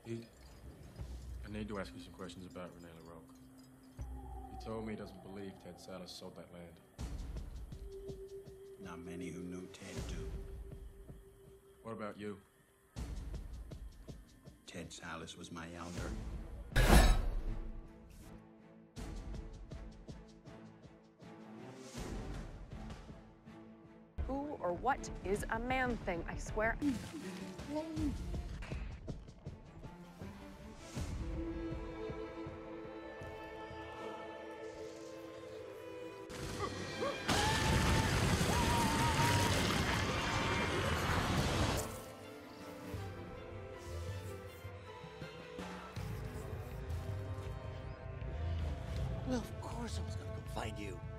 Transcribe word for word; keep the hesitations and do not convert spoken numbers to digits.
He, I need to ask you some questions about Renee LaRocque. He told me he doesn't believe Ted Sallis sold that land. Not many who knew Ted do. What about you? Ted Sallis was my elder. Who or what is a man thing, I swear. Well, of course I was gonna go find you.